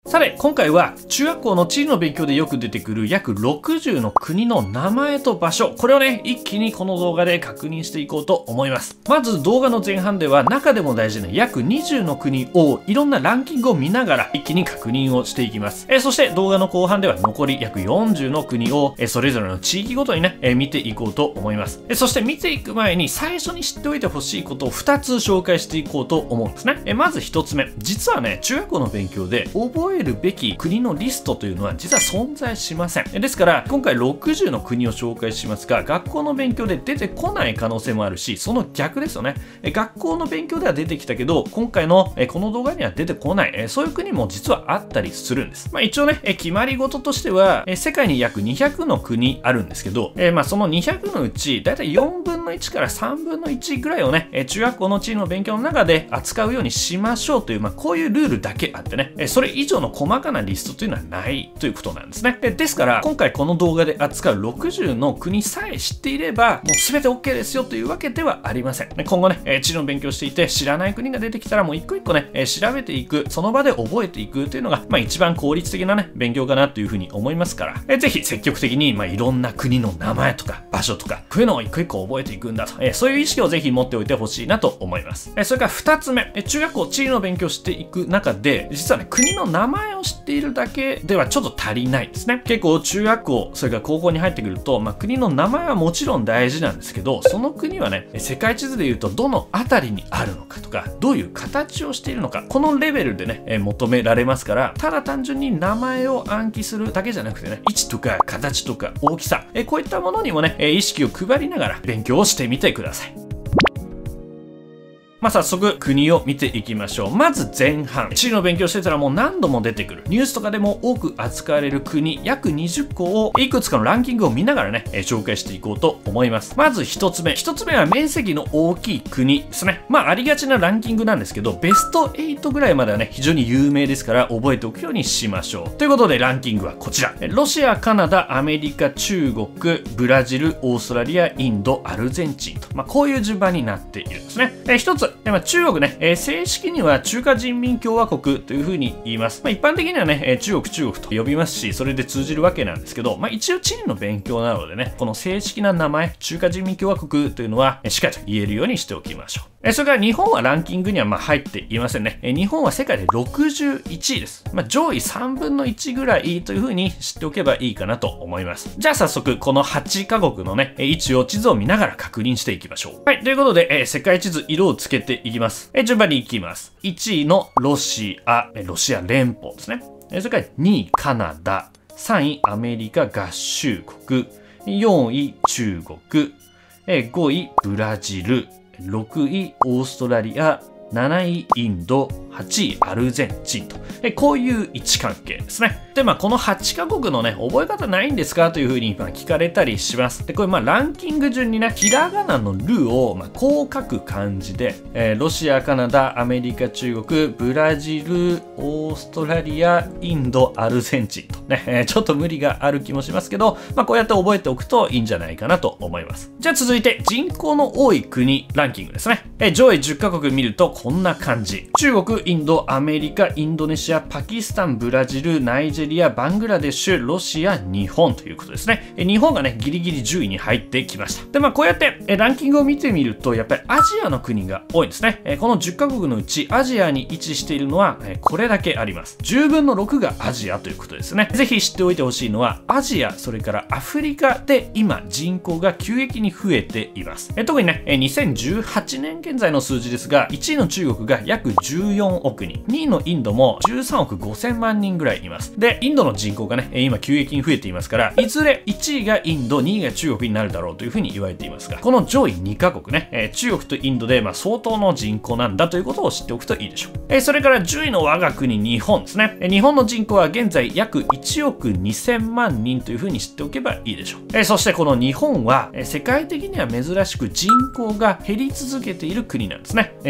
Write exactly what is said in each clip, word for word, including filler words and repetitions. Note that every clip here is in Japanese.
さて、今回は中学校の地理の勉強でよく出てくる約ろくじゅうの国の名前と場所、これをね、一気にこの動画で確認していこうと思います。まず動画の前半では中でも大事な約にじゅうの国をいろんなランキングを見ながら一気に確認をしていきます。えそして動画の後半では残り約よんじゅうの国をえそれぞれの地域ごとにね、え見ていこうと思います。えそして見ていく前に最初に知っておいてほしいことをふたつ紹介していこうと思うんですね。えまずひとつめ、実はね、中学校の勉強で覚えるべき国のリストというのは実は存在しません。ですから今回ろくじゅうの国を紹介しますが、学校の勉強で出てこない可能性もあるし、その逆ですよね。学校の勉強では出てきたけど今回のこの動画には出てこない、そういう国も実はあったりするんです。まあ、一応ね、決まり事としては世界に約にひゃくの国あるんですけど、まあそのにひゃくのうちだいたいよんぶんのいちからさんぶんのいちぐらいをね、中学校の地理の勉強の中で扱うようにしましょうという、まあ、こういうルールだけあってね、それ以上の細かなリストというのはないということなんですね。ですから今回この動画で扱うろくじゅうの国さえ知っていればもう全て OK ですよというわけではありません。今後ね、地理の勉強していて知らない国が出てきたらもう一個一個ね、調べていく、その場で覚えていくというのが、まあ、一番効率的なね、勉強かなというふうに思いますから、ぜひ積極的に、まあ、いろんな国の名前とか場所とか、こういうのを一個一個覚えていくんだと、そういう意識をぜひ持っておいてほしいなと思います。それからふたつめ、中学校地理の勉強していく中で、実はね、国の名前を知っているだけではちょっと足りないですね。結構中学校、それから高校に入ってくると、まあ、国の名前はもちろん大事なんですけど、その国はね、世界地図でいうとどの辺りにあるのかとか、どういう形をしているのか、このレベルでね、え求められますから、ただ単純に名前を暗記するだけじゃなくてね、位置とか形とか大きさ、えこういったものにもね、意識を配りながら勉強をしてみてください。まあ、早速国を見ていきましょう。まず前半。地理の勉強してたらもう何度も出てくる。ニュースとかでも多く扱われる国、約にじゅっこをいくつかのランキングを見ながらね、えー、紹介していこうと思います。まず一つ目。一つ目は面積の大きい国ですね。まあ、ありがちなランキングなんですけど、ベストはちぐらいまではね、非常に有名ですから覚えておくようにしましょう。ということでランキングはこちら。ロシア、カナダ、アメリカ、中国、ブラジル、オーストラリア、インド、アルゼンチンと、まあ、こういう順番になっているんですね。えー、一つ。まあ、中国ね、えー、正式には中華人民共和国というふうに言います。まあ、一般的にはね、えー、中国中国と呼びますし、それで通じるわけなんですけど、まあ、一応地理の勉強なのでね、この正式な名前、中華人民共和国というのは、えー、しっかりと言えるようにしておきましょう。えー、それから日本はランキングにはまあ入っていませんね。えー、日本は世界でろくじゅういちいです。まあ、上位さんぶんのいちぐらいというふうに知っておけばいいかなと思います。じゃあ早速、このはちカ国のね、位置を地図を見ながら確認していきましょう。はい、ということで、えー、世界地図色をつけていきます。えー、順番にいきます。いちいのロシア、ロシア連邦ですね。それからにいカナダ、さんいアメリカ合衆国、よんい中国、ごいブラジル、ろくいオーストラリア、なないインド、はちいアルゼンチンと、こういう位置関係ですね。で、まあ、このはちカ国のね、覚え方ないんですかというふうに今聞かれたりします。で、これまあランキング順にね、ひらがなのルをまあこう書く感じで、えー、ロシア、カナダ、アメリカ、中国、ブラジル、オーストラリア、インド、アルゼンチンとね、えー、ちょっと無理がある気もしますけど、まあ、こうやって覚えておくといいんじゃないかなと思います。じゃあ続いて人口の多い国ランキングですね。えー、上位じゅっカ国見るとこんな感じ。中国、インド、アメリカ、インドネシア、パキスタン、ブラジル、ナイジェリア、バングラデシュ、ロシア、日本ということですね。え日本がね、ギリギリじゅういに入ってきました。で、まあこうやってえランキングを見てみると、やっぱりアジアの国が多いんですね。えこのじゅっカ国のうちアジアに位置しているのはえこれだけあります。じゅうぶんのろくがアジアということですね。ぜひ知っておいてほしいのは、アジア、それからアフリカで今人口が急激に増えています。え特にね、にせんじゅうはちねん現在の数字ですが、いちいの中国が約じゅうよんおくにん、にいのインドもじゅうさんおくごせんまんにんぐらいいます。で、インドの人口がね、今急激に増えていますから、いずれいちいがインド、にいが中国になるだろうというふうに言われていますが、この上位にカ国ね、えー、中国とインドでまあ相当の人口なんだということを知っておくといいでしょう。えー、それからじゅういの我が国日本ですね。えー、日本の人口は現在約いちおくにせんまんにんというふうに知っておけばいいでしょう。えー、そしてこの日本は、えー、世界的には珍しく人口が減り続けている国なんですね。えー、日本は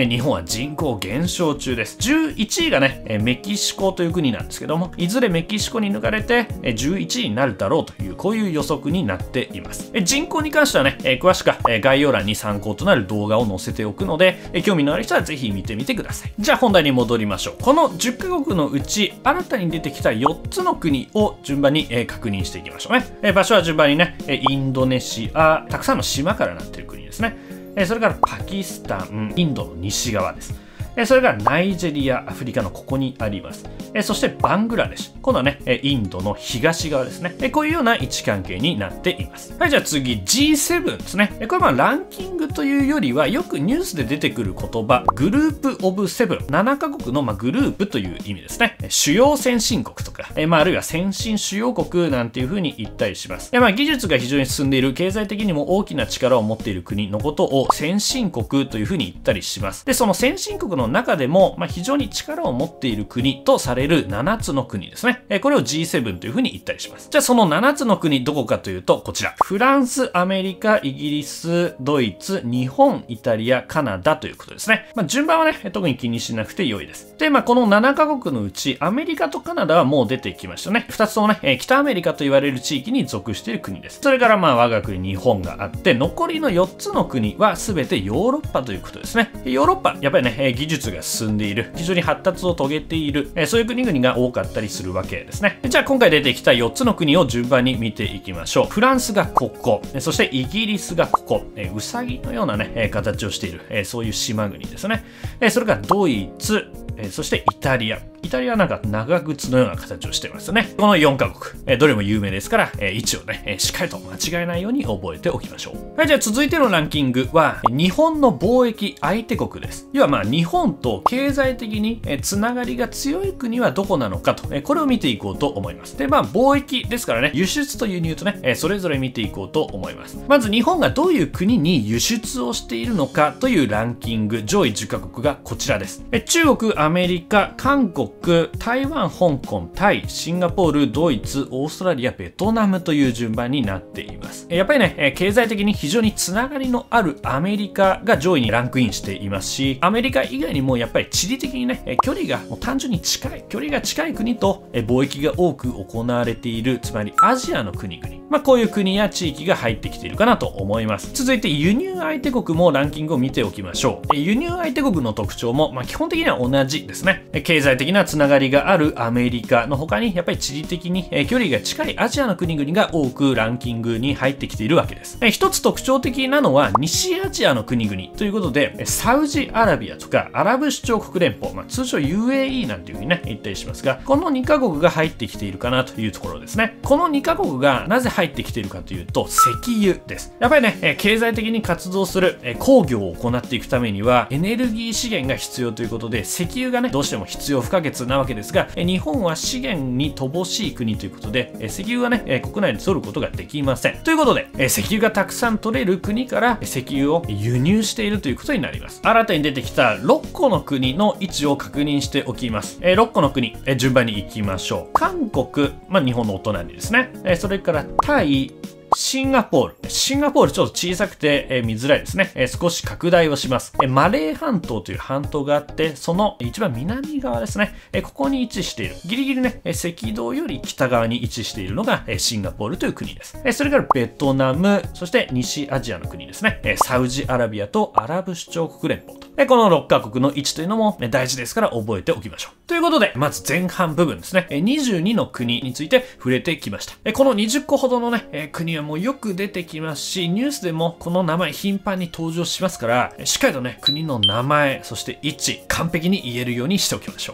人口減少中です。じゅういちいがね、えメキシコという国なんですけども、いずれメキシコに抜かれてえじゅういちいになるだろうという、こういう予測になっています。え人口に関してはね、え詳しくはえ概要欄に参考となる動画を載せておくので、え興味のある人はぜひ見てみてください。じゃあ本題に戻りましょう。このじゅっカ国のうち新たに出てきたよっつの国を順番にえ確認していきましょうね。え場所は順番にね、えインドネシア、たくさんの島からなっている国ですね。えそれからパキスタン、インドの西側です。それからナイジェリア、アフリカのここにあります。そしてバングラデシュ。今度はね、インドの東側ですね。こういうような位置関係になっています。はい、じゃあ次 ジーセブン ですね。これはまあランキングというよりは、よくニュースで出てくる言葉、グループオブセブン。ななカ国のまあグループという意味ですね。主要先進国とか、まあ、あるいは先進主要国なんていうふうに言ったりします。まあ、技術が非常に進んでいる、経済的にも大きな力を持っている国のことを先進国というふうに言ったりします。で、その先進国の中でも、まあ、非常に力を持っている国とされるななつの国ですね。これを ジーセブン というふうに言ったりします。じゃあそのななつの国どこかというとこちら。フランス、アメリカ、イギリス、ドイツ、日本、イタリア、カナダということですね。まあ、順番はね、特に気にしなくて良いです。で、まあ、このななカ国のうちアメリカとカナダはもう出てきましたね。ふたつともね、北アメリカと言われる地域に属している国です。それからまあ我が国日本があって、残りのよっつの国は全てヨーロッパということですね。ヨーロッパ、やっぱりね、技術が進んでいる、非常に発達を遂げている、そういう国々が多かったりするわけですね。じゃあ今回出てきたよっつの国を順番に見ていきましょう。フランスがここ、そしてイギリスがここ、ウサギのようなね、形をしている、そういう島国ですね。それからドイツ、そしてイタリア。イタリアはなんか長靴のような形をしてますね。このよんカ国、どれも有名ですから、位置をね、しっかりと間違えないように覚えておきましょう。はい、じゃあ続いてのランキングは、日本の貿易相手国です。要はまあ日本と経済的につながりが強い国はどこなのかと、これを見ていこうと思います。で、まあ貿易ですからね、輸出と輸入とね、それぞれ見ていこうと思います。まず日本がどういう国に輸出をしているのかというランキング、上位じゅっカ国がこちらです。中国、アメリカ、韓国、台湾、香港、タイ、シンガポール、ドイツ、オーストラリア、ベトナムという順番になっています。やっぱりね、経済的に非常につながりのあるアメリカが上位にランクインしていますし、アメリカ以外にもやっぱり地理的にね、距離がもう単純に近い、距離が近い国と貿易が多く行われている、つまりアジアの国々。まあこういう国や地域が入ってきているかなと思います。続いて輸入相手国もランキングを見ておきましょう。輸入相手国の特徴も、まあ、基本的には同じですね。経済的なつながりがあるアメリカの他にやっぱり地理的に距離が近いアジアの国々が多くランキングに入ってきているわけです。一つ特徴的なのは西アジアの国々ということで、サウジアラビアとかアラブ首長国連邦、まあ、通称 ユーエーイー なんていうふうにね言ったりしますが、このにカ国が入ってきているかなというところですね。このにカ国がなぜ入ってきているかというと石油です。やっぱりね経済的に活動する工業を行っていくためにはエネルギー資源が必要ということで、石油がねどうしても必要不可欠なわけですが、日本は資源に乏しい国ということで石油はね国内で取ることができません。ということで石油がたくさん取れる国から石油を輸入しているということになります。新たに出てきたろっこの国の位置を確認しておきます。ろっこの国順番に行きましょう。韓国、まあ、日本のお隣ですね。それからタイ、シンガポール。シンガポールちょっと小さくて、えー、見づらいですね、えー。少し拡大をします、えー。マレー半島という半島があって、その一番南側ですね。えー、ここに位置している。ギリギリね、赤道より北側に位置しているのが、えー、シンガポールという国です。えー、それからベトナム、そして西アジアの国ですね。えー、サウジアラビアとアラブ首長国連邦と。えー、このろっカ国の位置というのも、ね、大事ですから覚えておきましょう。ということで、まず前半部分ですね。えー、にじゅうにの国について触れてきました。えー、このにじゅっこほどのね、えー、国はもうよく出てきますし、ニュースでもこの名前頻繁に登場しますから、しっかりとね、国の名前、そして位置、完璧に言えるようにしておきましょう。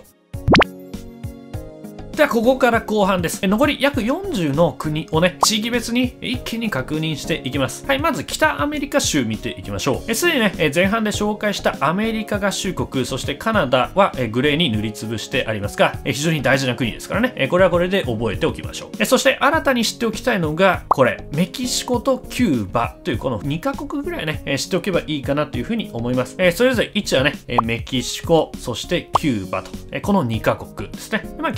ではここから後半です。残り約よんじゅうの国をね、地域別に一気に確認していきます。はい、まず北アメリカ州見ていきましょう。すでにね、前半で紹介したアメリカ合衆国、そしてカナダはグレーに塗りつぶしてありますが、非常に大事な国ですからね、これはこれで覚えておきましょう。そして新たに知っておきたいのが、これ、メキシコとキューバというこのにカ国ぐらいね、知っておけばいいかなというふうに思います。それぞれ位置はね、メキシコ、そしてキューバと、このにカ国ですね。まあ、北アメリカ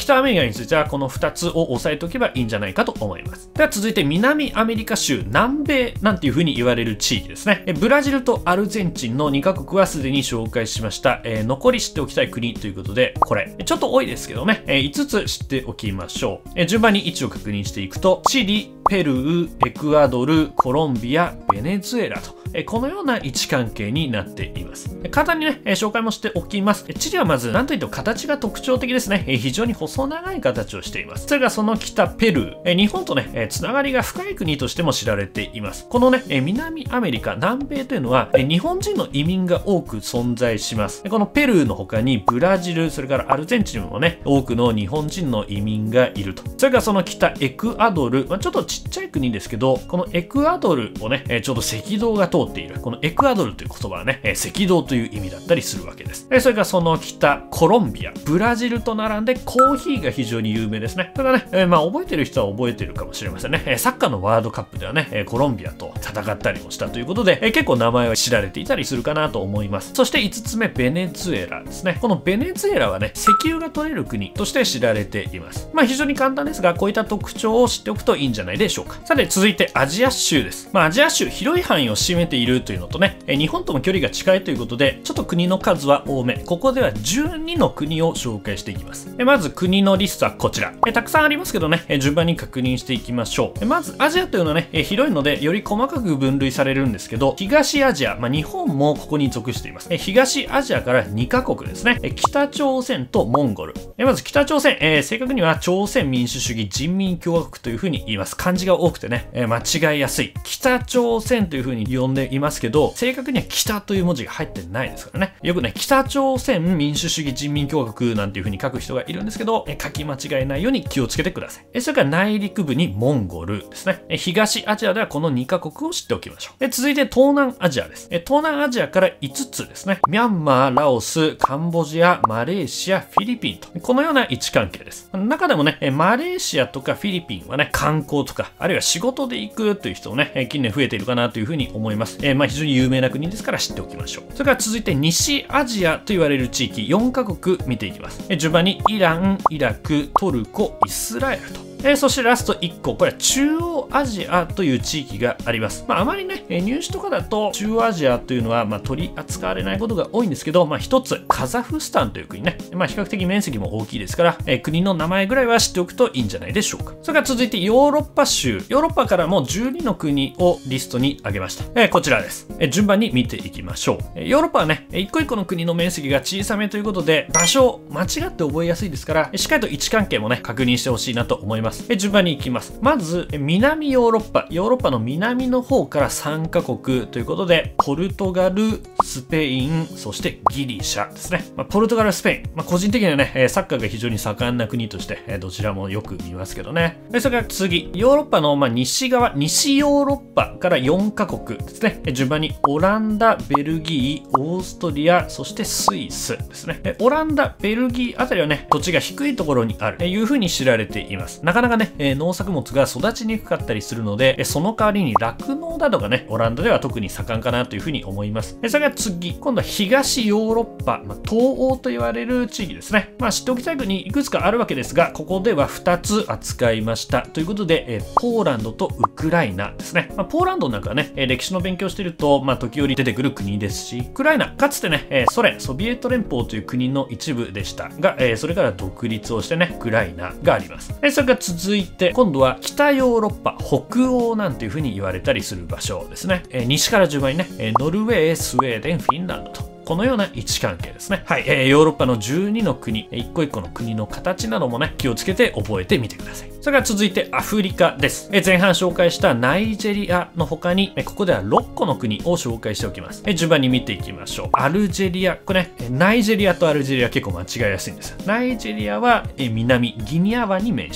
外についてはこのふたつを押さえておけばいいんじゃないかと思います。では続いて南アメリカ州南米なんていう風に言われる地域ですね。ブラジルとアルゼンチンのにカ国はすでに紹介しました、えー、残り知っておきたい国ということで、これちょっと多いですけどね、えー、いつつ知っておきましょう。えー、順番に位置を確認していくと、チリ、ペルー、エクアドル、コロンビア、ベネズエラと、えこのような位置関係になっています。簡単にね、紹介もしておきます。チリはまず何といっても形が特徴的ですね。非常に細長い形をしています。それがその北ペルー、日本とね、つながりが深い国としても知られています。このね、南アメリカ、南米というのは日本人の移民が多く存在します。このペルーの他にブラジル、それからアルゼンチンもね、多くの日本人の移民がいると。それからその北エクアドル、まあ、ちょっとちっちゃい国ですけど、このエクアドルをね、ちょうど赤道が通っている。このエクアドルという言葉はね、赤道という意味だったりするわけです。それからその北コロンビア、ブラジルと並んでコーヒーが非常に有名ですね。だからね、えまあ覚えてる人は覚えてるかもしれませんね。サッカーのワールドカップではね、コロンビアと戦ったりもしたということで、結構名前は知られていたりするかなと思います。そしていつつめ、ベネズエラですね。このベネズエラはね、石油が取れる国として知られています。まあ非常に簡単ですが、こういった特徴を知っておくといいんじゃないでしょうか。さて続いてアジア州です。まあアジア州広い範囲を占めているというのとね、日本とも距離が近いということで、ちょっと国の数は多め。ここではじゅうにの国を紹介していきます。まず国のリストはこちら。たくさんありますけどね、順番に確認していきましょう。まずアジアというのはね、広いのでより細かく分類されるんですけど、東アジア、まあ、日本もここに属しています。東アジアからにカ国ですね。北朝鮮とモンゴル。まず北朝鮮、えー、正確には朝鮮民主主義人民共和国というふうに言います。漢字が多くてね、間違いやすい。北朝鮮というふうに呼んでいますけど、正確には北という文字が入ってないですからね。よくね、北朝鮮民主主義人民共和国なんていうふうに書く人がいるんですけど、書き間違えないように気をつけてください。それから内陸部にモンゴルですね。東アジアではこのにカ国を知っておきましょう。続いて東南アジアです。東南アジアからいつつですね。ミャンマー、ラオス、カンボジア、マレーシア、フィリピンと、このような位置関係です。中でもね、マレーシアとかフィリピンはね、観光とか、あるいは仕事で行くという人もね、近年増えているかなというふうに思います。えー、まあ非常に有名な国ですから知っておきましょう。それから続いて西アジアと言われる地域よんカ国見ていきます。えー、順番にイラン、イラク、トルコ、イスラエルと。えー、そしてラストいっこ、これは中央アジアという地域があります。まあ、あまりね、入試とかだと中央アジアというのはまあ取り扱われないことが多いんですけど、まあ、一つカザフスタンという国ね、まあ、比較的面積も大きいですから、えー、国の名前ぐらいは知っておくといいんじゃないでしょうか。それから続いてヨーロッパ州、ヨーロッパからもじゅうにの国をリストに挙げました。えー、こちらです。えー、順番に見ていきましょう。ヨーロッパはね、一個一個の国の面積が小さめということで、場所を間違って覚えやすいですから、しっかりと位置関係もね、確認してほしいなと思います。えー、順番に行きます。まず南ヨーロッパ、ヨーロッパの南の方からさんカ国ということで、ポルトガル、スペイン、そしてギリシャですね。まあ、ポルトガル、スペイン、まあ、個人的にはね、サッカーが非常に盛んな国として、どちらもよく見ますけどね。それから次、ヨーロッパのまあ西側、西ヨーロッパからよんカ国ですね。順番にオランダ、ベルギー、オーストリア、そしてスイスですね。オランダ、ベルギーあたりはね、土地が低いところにあるというふうに知られています。なかなかね、農作物が育ちにくかったりするので、その代わりに酪農などがね、オランダでは特に盛んかなというふうに思います。それから次、今度は東ヨーロッパ、まあ、東欧と言われる地域ですね。まあ、知っておきたい国いくつかあるわけですが、ここではふたつ扱いました。ということで、ポーランドとウクライナですね。まあ、ポーランドなんかはね、歴史の勉強していると、まあ、時折出てくる国ですし、ウクライナ、かつてね、ソ連、ソビエト連邦という国の一部でしたが、それから独立をしてね、ウクライナがあります。それから続いて、今度は北ヨーロッパ、北欧なんていうふうに言われたりする場所ですね。西から順番にね、ノルウェー、スウェーデン、フィンランドと。このような位置関係ですね。はい、えー、ヨーロッパのじゅうにの国、一個一個の国の形などもね、気をつけて覚えてみてください。それから続いてアフリカです。えー、前半紹介したナイジェリアの他に、えー、ここではろっこの国を紹介しておきます。えー、順番に見ていきましょう。アルジェリア、これね、ナイジェリアとアルジェリア結構間違いやすいんですよ。ナイジェリアは、えー、南、ギニア湾に面している。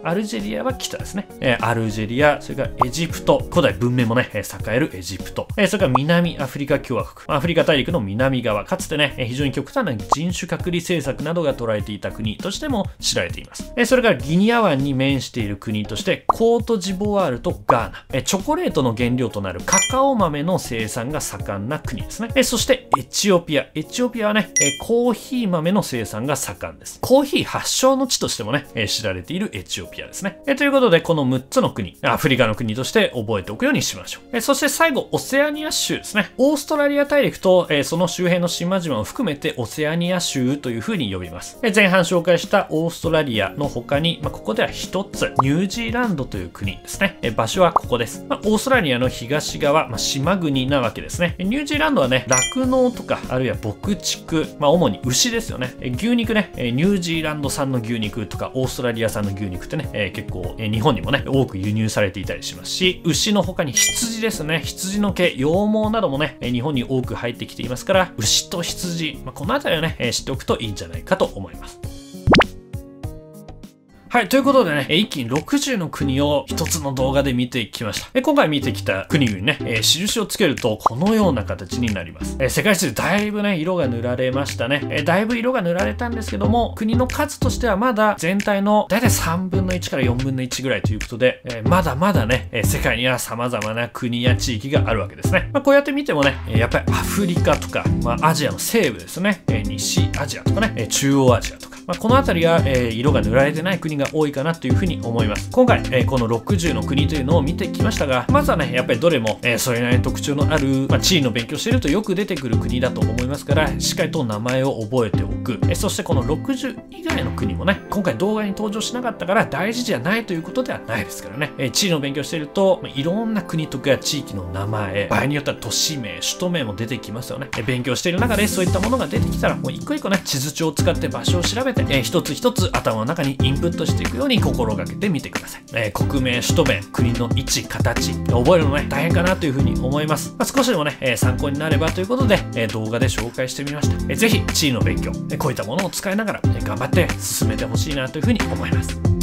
アルジェリアは北ですね。えー、アルジェリア、それからエジプト、古代文明もね、栄えるエジプト、えー、それから南アフリカ共和国、アフリカ大陸の南側、かつてね、非常に極端な人種隔離政策などが捉えていた国としても知られています。えー、それからギニア湾に面している国として、コートジボワールとガーナ、えー、チョコレートの原料となるカカオ豆の生産が盛んな国ですね。えー、そしてエチオピア、エチオピアはね、えー、コーヒー豆の生産が盛んです。コーヒー発祥の地としてもね、えー、知られているエチオピアですね。えー、ということで、このむっつの国、アフリカの国として覚えておくようにしましょう。えー、そして最後、オセアニア州ですね。オーストラリア大陸と、えー、その周辺の島々を含めてオセアニア州という風に呼びます。えー、前半紹介したオーストラリアの他に、まあ、ここでは一つ、ニュージーランドという国ですね。えー、場所はここです。まあ、オーストラリアの東側、まあ、島国なわけですね。ニュージーランドはね、酪農とか、あるいは牧畜、まあ、主に牛ですよね。えー、牛肉ね、えー、ニュージーランド産の牛肉とか、オーストラリア産の牛肉ってね、えー、結構、えー、日本にもね、多く輸入されていたりしますし、牛の他に羊ですね。羊の毛、羊毛などもね、日本に多く入ってきていますから、牛と羊、まあ、このあたりをね、知っておくといいんじゃないかと思います。はい。ということでね、一気にろくじゅうの国を一つの動画で見てきました。今回見てきた国々ね、えー、印をつけるとこのような形になります。えー、世界地図だいぶね、色が塗られましたね。えー、だいぶ色が塗られたんですけども、国の数としてはまだ全体のだいたいさんぶんのいちからよんぶんのいちぐらいということで、えー、まだまだね、世界には様々な国や地域があるわけですね。まあ、こうやって見てもね、やっぱりアフリカとか、まあ、アジアの西部ですね、えー、西アジアとかね、中央アジアとか、まあ、この辺りが、えー、色が塗られてない国が多いかなというふうに思います。今回、えー、このろくじゅうの国というのを見てきましたが、まずはね、やっぱりどれも、えー、それなりに特徴のある、まあ、地理の勉強しているとよく出てくる国だと思いますから、しっかりと名前を覚えておく。えー、そしてこのろくじゅう以外の国もね、今回動画に登場しなかったから大事じゃないということではないですからね。えー、地理の勉強していると、まあ、いろんな国とか地域の名前、場合によっては都市名、首都名も出てきますよね。えー、勉強している中でそういったものが出てきたら、もう一個一個ね、地図帳を使って場所を調べて、えー、一つ一つ頭の中にインプットしていくように心がけてみてください。えー、国名、首都名、国の位置、形、覚えるのね、大変かなというふうに思います。まあ、少しでもね、えー、参考になればということで、えー、動画で紹介してみました。えー、ぜひ、地理の勉強、えー、こういったものを使いながら、えー、頑張って進めてほしいなというふうに思います。